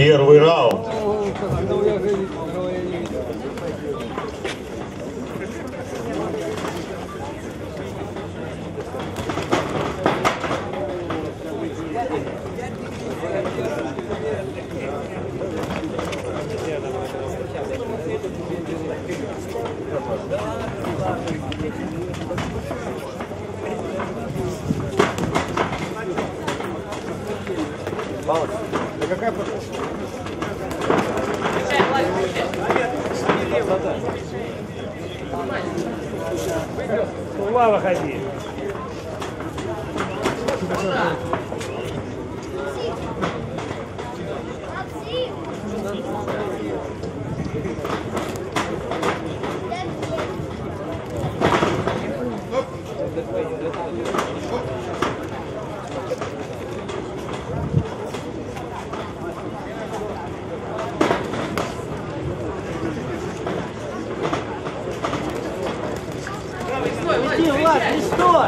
Первый раунд. Да какая угла выходи. Иди, Влад, не стой!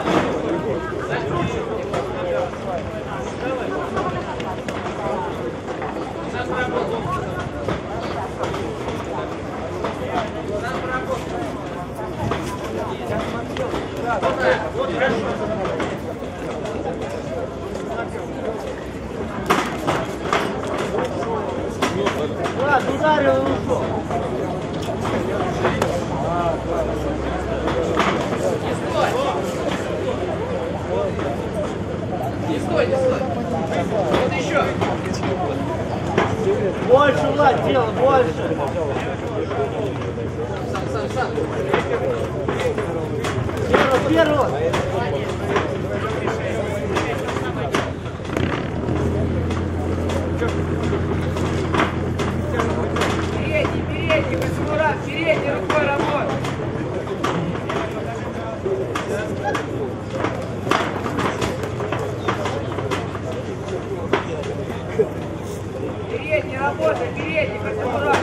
Влад, ударил и ушел. Не стой, не стой. Вот еще. Больше, Влад, делай, больше. Сам. Первый. Передний, Космурат, передний рукой работай. Передний, работай, передний, Космурат.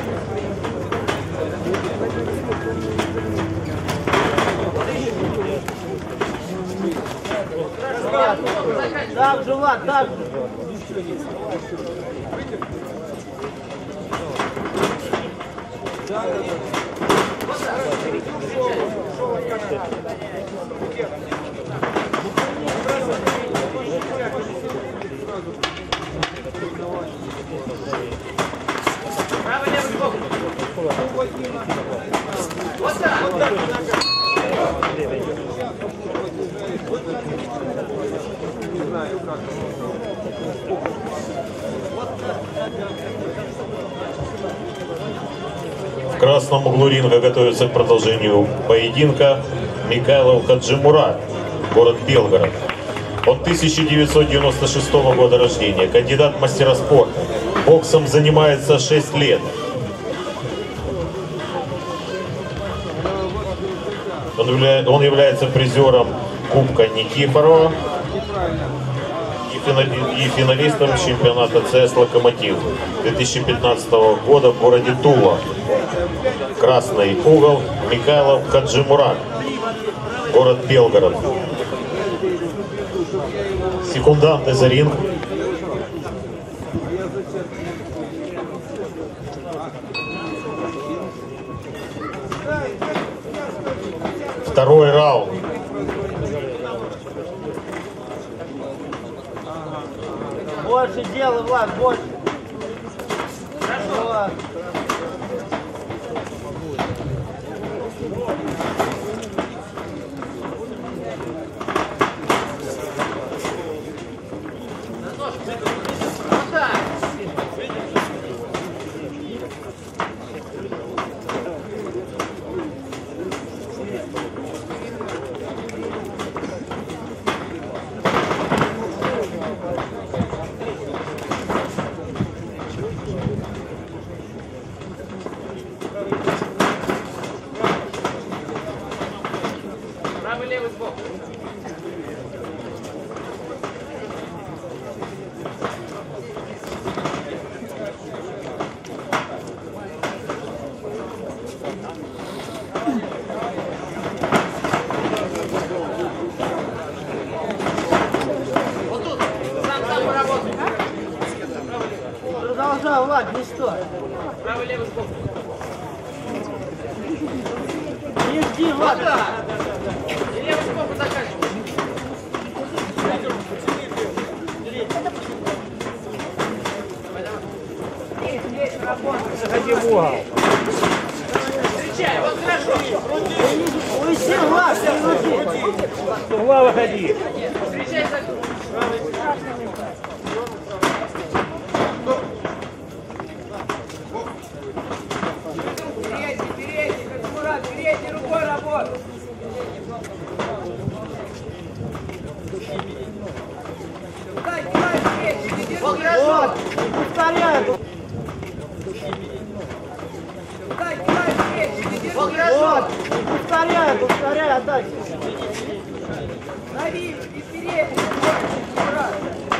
Так же, Влад, так же. Право, левый бок. Вот так. В красном углу ринга готовится к продолжению поединка Микайлов Хаджимурат, город Белгород. Он 1996 года рождения, кандидат в мастера спорта. Боксом занимается 6 лет. Он является призером Кубка Никифорова и финалистом чемпионата ЦС «Локомотив» 2015 года в городе Тула. Красный угол Микайлов Хаджимурат, город Белгород. Секунданты за ринг. Второй раунд. Больше делай, Влад, больше. Вот. давай, Влад, не стой. Правый, левый сбоку. Не жди, Влад. Вот так. И левый сбоку заканчивай. Есть, работа. Заходи в угол. Встречай, вот хорошо. Уйди, Влад, не уйди. С угла выходи. Встречай за... Передний, Хачмурат, передний рукой работай. Дай, передний, не Вот, держи. повторяй. Дай, передний, не держи. Вот, повторяй, отдай. Дави, и передний, рукой, Хачмурат.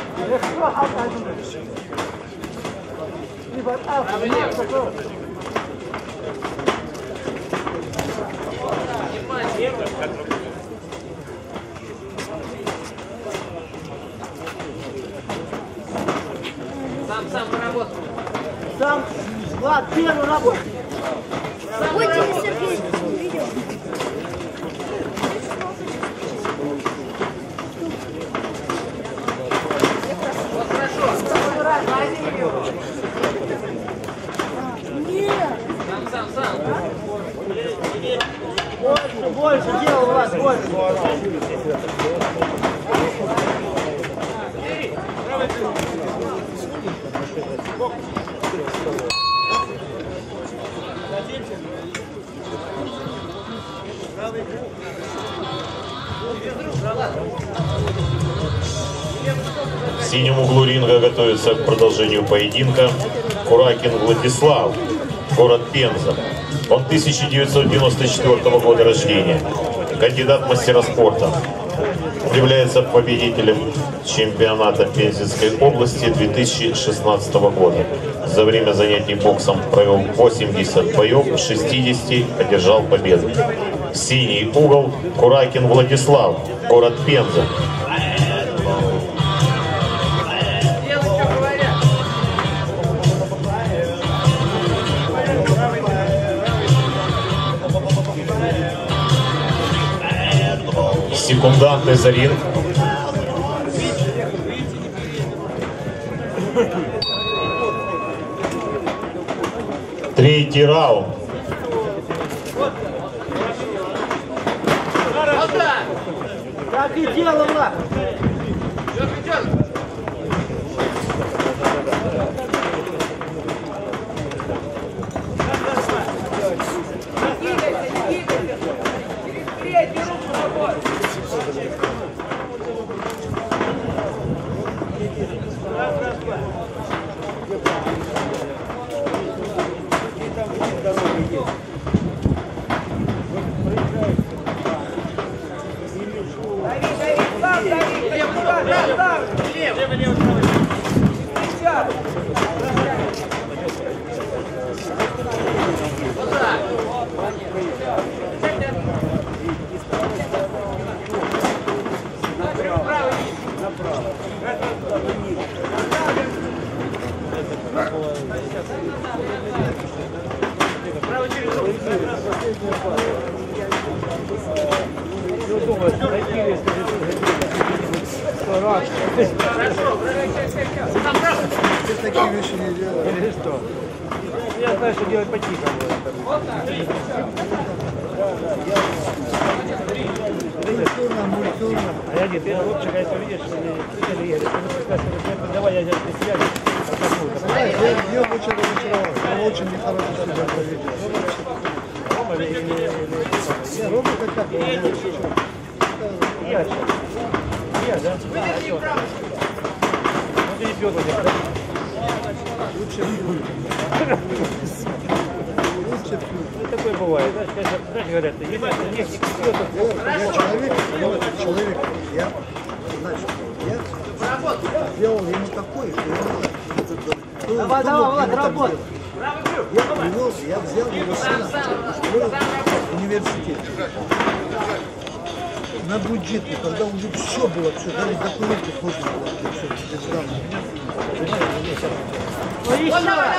Сам поработай. Сам, Влад, первый работай. Ой, Сергей, видео. Вот хорошо. Возьми его. Нет. Сам. Больше делай, Влад, больше. В синем углу ринга готовится к продолжению поединка Куракин Владислав, город Пенза. Он 1994 года рождения, кандидат в мастера спорта. Является победителем чемпионата Пензенской области 2016 года. За время занятий боксом провел 80 боев, в 60 одержал победу. Синий угол Куракин Владислав, город Пенза. Делай, что говорят. Секундантный за ринг. Третий раунд. Вот так. Так и делай, Влад. Идет. Не двигайся. Через переднюю руку работай. Дави, сам, левый. Сейчас. Вот так. Ты такие вещи не делаешь. Или что? Я знаю, что делать по-тихому. Мультурно. А я нет, ты лучше, если видишь, что не едешь. Давай я здесь не связь. Я очень разочарован. Он очень нехорошо себя поведет. Я робот как Я, да? Ну ты не пьет, да? лучше Ну такое бывает, знаешь, говорят, если нефть не пьет, человек, я, значит, я сделал ему такое, что ему Давай, Влад, работай. я привез, я взял его сына в университет. на бюджете, когда уже все было, все, даже документы можно было, все, без данных. Ну еще раз.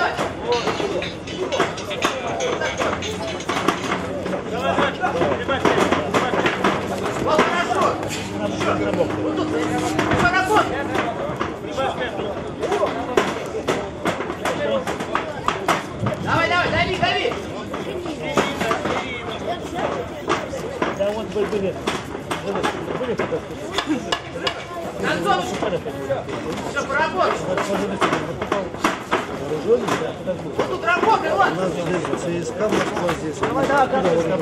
Давай, давай, дави, дави! Да вот были Антон! Все, поработай! Вот тут работай, У вот! нас здесь ЦСКА, Москва здесь. Давай, давай, давай.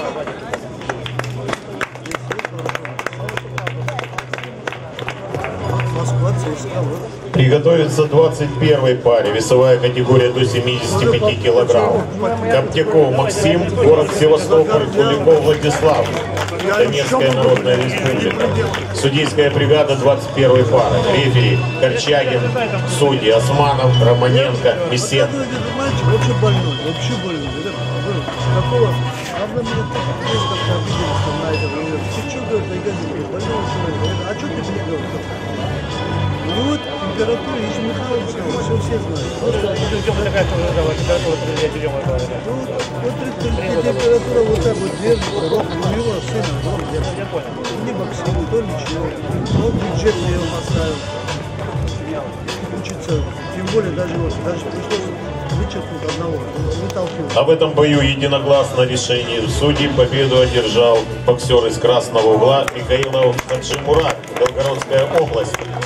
Москва, ЦСКА, вот. Приготовится 21-й паре, весовая категория до 75 килограмм. Коптяков Максим, город Севастополь, Куликов Владислав, Донецкая Народная Республика. Судейская бригада 21-й пары. Рефери Корчагин, судьи Османов, Романенко, Месен. Этот мальчик вообще больной, вообще больной. Какого? Правда, меня несколько обиделись там на это. Ты что, говорит, Айгазин, больного человека? А что ты мне говоришь? Ну вот, температура, еще Михайлович сказал, все знают. такая температура, я берем это. Ну, вот температура вот так вот держится, ровно, у него сын огромный. Я понял. Не боксирует, то ничего. Но бюджет я его поставил. Учиться, тем более даже пришлось вычеркнуть одного, вытолкнул. А в этом бою единогласно решением судей победу одержал боксер из красного угла Микаилов Хаджимурат, Белгородская область.